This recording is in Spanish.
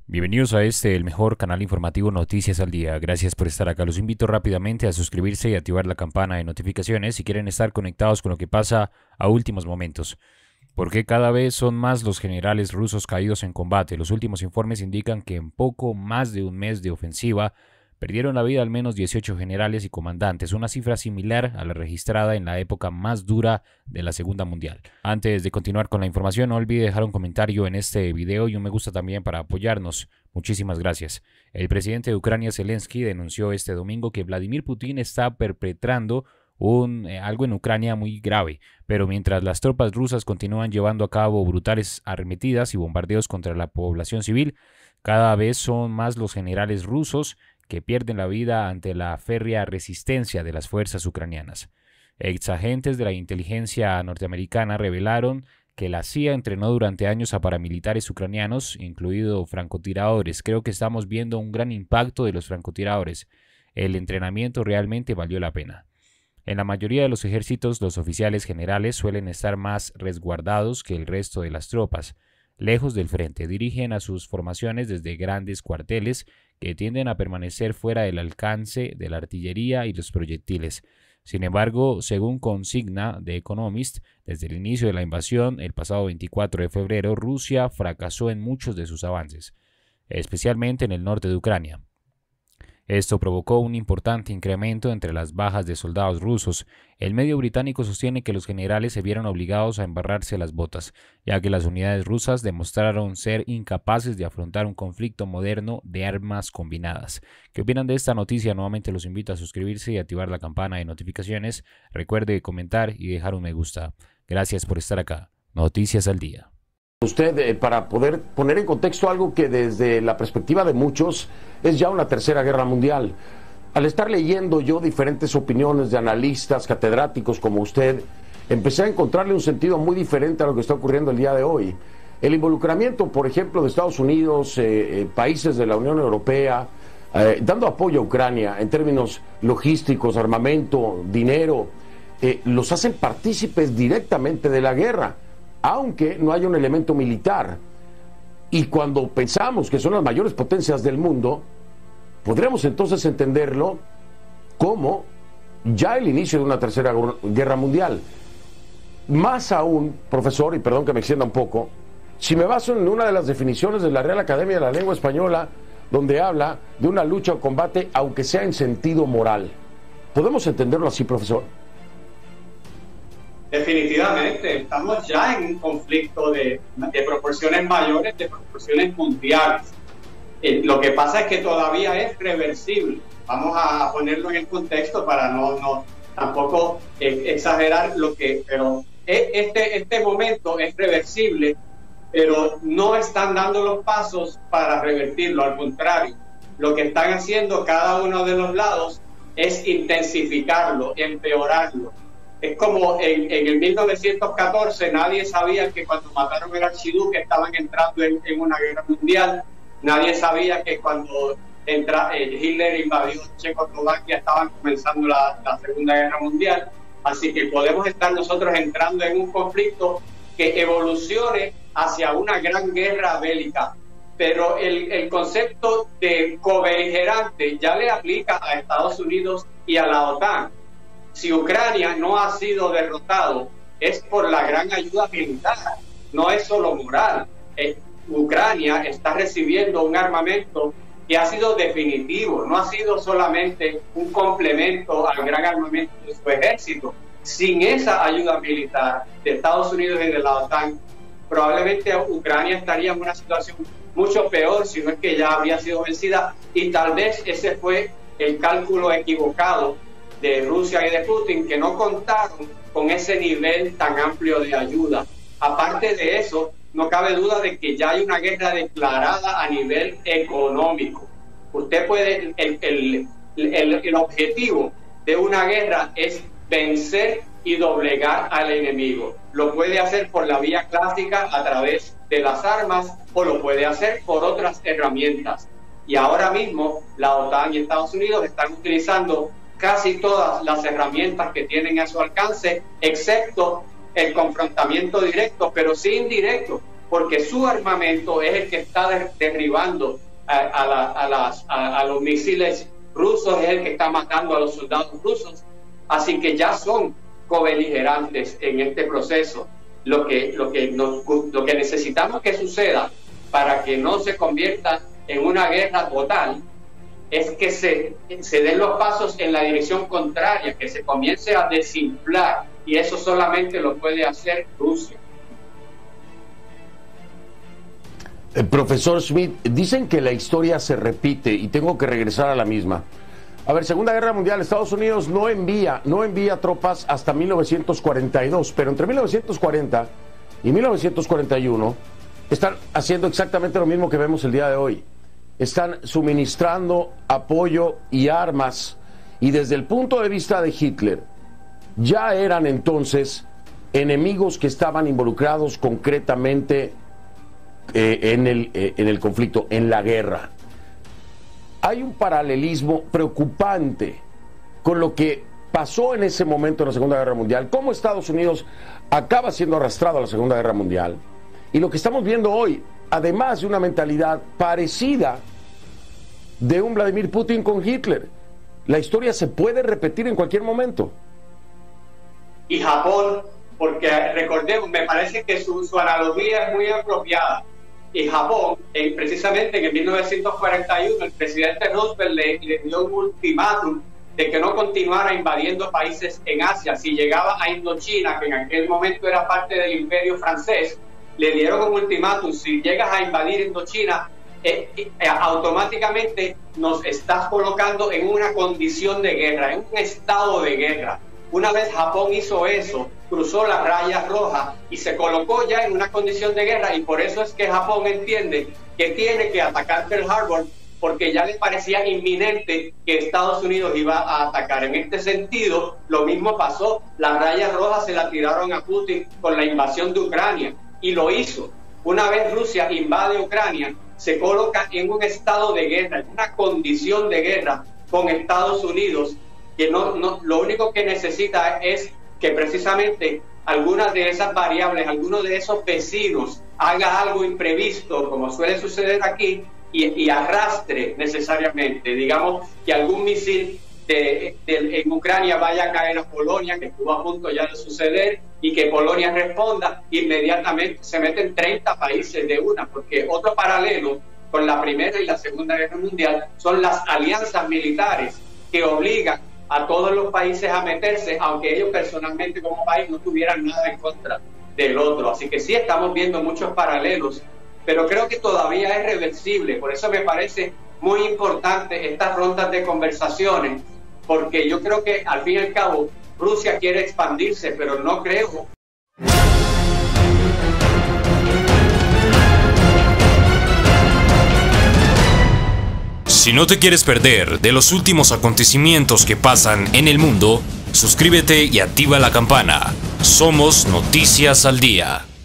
Bienvenidos a el mejor canal informativo Noticias al Día. Gracias por estar acá. Los invito rápidamente a suscribirse y activar la campana de notificaciones si quieren estar conectados con lo que pasa a últimos momentos. Porque cada vez son más los generales rusos caídos en combate. Los últimos informes indican que en poco más de un mes de ofensiva perdieron la vida al menos 18 generales y comandantes, una cifra similar a la registrada en la época más dura de la Segunda Mundial. Antes de continuar con la información, no olvide dejar un comentario en este video y un me gusta también para apoyarnos. Muchísimas gracias. El presidente de Ucrania, Zelensky, denunció este domingo que Vladimir Putin está perpetrando algo en Ucrania muy grave, pero mientras las tropas rusas continúan llevando a cabo brutales arremetidas y bombardeos contra la población civil, cada vez son más los generales rusos que pierden la vida ante la férrea resistencia de las fuerzas ucranianas. Exagentes de la inteligencia norteamericana revelaron que la CIA entrenó durante años a paramilitares ucranianos, incluidos francotiradores. Creo que estamos viendo un gran impacto de los francotiradores. El entrenamiento realmente valió la pena. En la mayoría de los ejércitos, los oficiales generales suelen estar más resguardados que el resto de las tropas. Lejos del frente, dirigen a sus formaciones desde grandes cuarteles que tienden a permanecer fuera del alcance de la artillería y los proyectiles. Sin embargo, según consigna The Economist, desde el inicio de la invasión, el pasado 24 de febrero, Rusia fracasó en muchos de sus avances, especialmente en el norte de Ucrania. Esto provocó un importante incremento entre las bajas de soldados rusos. El medio británico sostiene que los generales se vieron obligados a embarrarse las botas, ya que las unidades rusas demostraron ser incapaces de afrontar un conflicto moderno de armas combinadas. ¿Qué opinan de esta noticia? Nuevamente los invito a suscribirse y activar la campana de notificaciones. Recuerde comentar y dejar un me gusta. Gracias por estar acá. Noticias al Día. Usted, para poder poner en contexto algo que desde la perspectiva de muchos es ya una tercera guerra mundial. Al estar leyendo yo diferentes opiniones de analistas, catedráticos como usted, empecé a encontrarle un sentido muy diferente a lo que está ocurriendo el día de hoy. El involucramiento, por ejemplo, de Estados Unidos, países de la Unión Europea, dando apoyo a Ucrania en términos logísticos, armamento, dinero, los hacen partícipes directamente de la guerra, aunque no haya un elemento militar. Y cuando pensamos que son las mayores potencias del mundo, podremos entonces entenderlo como ya el inicio de una tercera guerra mundial. Más aún, profesor, y perdón que me extienda un poco, si me baso en una de las definiciones de la Real Academia de la Lengua Española, donde habla de una lucha o combate, aunque sea en sentido moral. ¿Podemos entenderlo así, profesor? Definitivamente, estamos ya en un conflicto de proporciones mayores, de proporciones mundiales. Lo que pasa es que todavía es reversible. Vamos a ponerlo en el contexto para no tampoco exagerar pero este momento es reversible, pero no están dando los pasos para revertirlo. Al contrario, lo que están haciendo cada uno de los lados es intensificarlo, empeorarlo. Es como en el 1914 nadie sabía que cuando mataron el archiduque estaban entrando en una guerra mundial. Nadie sabía que cuando Hitler invadió Checoslovaquia estaban comenzando la Segunda Guerra Mundial. Así que podemos estar nosotros entrando en un conflicto que evolucione hacia una gran guerra bélica. Pero el concepto de cobeligerante ya le aplica a Estados Unidos y a la OTAN. Si Ucrania no ha sido derrotado, es por la gran ayuda militar, no es solo moral. Ucrania está recibiendo un armamento que ha sido definitivo, no ha sido solamente un complemento al gran armamento de su ejército. Sin esa ayuda militar de Estados Unidos y de la OTAN, probablemente Ucrania estaría en una situación mucho peor, si no es que ya habría sido vencida, y tal vez ese fue el cálculo equivocado de Rusia y de Putin, que no contaron con ese nivel tan amplio de ayuda. Aparte de eso, no cabe duda de que ya hay una guerra declarada a nivel económico. Usted puede, el objetivo de una guerra es vencer y doblegar al enemigo. Lo puede hacer por la vía clásica a través de las armas o lo puede hacer por otras herramientas. Y ahora mismo la OTAN y Estados Unidos están utilizando casi todas las herramientas que tienen a su alcance, excepto el confrontamiento directo, pero sí indirecto. porque su armamento es el que está derribando a los misiles rusos, es el que está matando a los soldados rusos. Así que ya son cobeligerantes en este proceso. Lo que necesitamos que suceda para que no se convierta en una guerra total es que se den los pasos en la dirección contraria, que se comience a desinflar, y eso solamente lo puede hacer Rusia. Profesor Schmidt, dicen que la historia se repite y tengo que regresar a la misma. A ver, Segunda Guerra Mundial, Estados Unidos no envía tropas hasta 1942, pero entre 1940 y 1941 están haciendo exactamente lo mismo que vemos el día de hoy. Están suministrando apoyo y armas, y desde el punto de vista de Hitler, ya eran entonces enemigos que estaban involucrados concretamente en el conflicto, en la guerra. Hay un paralelismo preocupante con lo que pasó en ese momento en la Segunda Guerra Mundial, cómo Estados Unidos acaba siendo arrastrado a la Segunda Guerra Mundial, y lo que estamos viendo hoy, además de una mentalidad parecida de un Vladimir Putin con Hitler. La historia se puede repetir en cualquier momento. Y Japón, porque recordemos, me parece que su analogía es muy apropiada. Y Japón, precisamente en 1941, el presidente Roosevelt le dio un ultimátum de que no continuara invadiendo países en Asia. Si llegaba a Indochina, que en aquel momento era parte del imperio francés, le dieron un ultimátum: si llegas a invadir Indochina, automáticamente nos estás colocando en una condición de guerra, en un estado de guerra. Una vez Japón hizo eso, cruzó las rayas rojas y se colocó ya en una condición de guerra, y por eso es que Japón entiende que tiene que atacar Pearl Harbor, porque ya le parecía inminente que Estados Unidos iba a atacar. En este sentido, lo mismo pasó. Las rayas rojas se la tiraron a Putin con la invasión de Ucrania, y lo hizo. Una vez Rusia invade Ucrania, se coloca en un estado de guerra, en una condición de guerra con Estados Unidos, que lo único que necesita es que precisamente algunas de esas variables, algunos de esos vecinos haga algo imprevisto, como suele suceder aquí, y arrastre necesariamente, digamos, que algún misil en Ucrania vaya a caer a Polonia, que estuvo a punto ya de suceder, y que Polonia responda. Inmediatamente se meten 30 países de una, porque otro paralelo con la Primera y la Segunda Guerra Mundial son las alianzas militares que obligan a todos los países a meterse, aunque ellos personalmente como país no tuvieran nada en contra del otro. Así que sí estamos viendo muchos paralelos, pero creo que todavía es reversible. Por eso me parece muy importante estas rondas de conversaciones, porque yo creo que al fin y al cabo Rusia quiere expandirse, pero no creo. Si no te quieres perder de los últimos acontecimientos que pasan en el mundo, suscríbete y activa la campana. Somos Noticias al Día.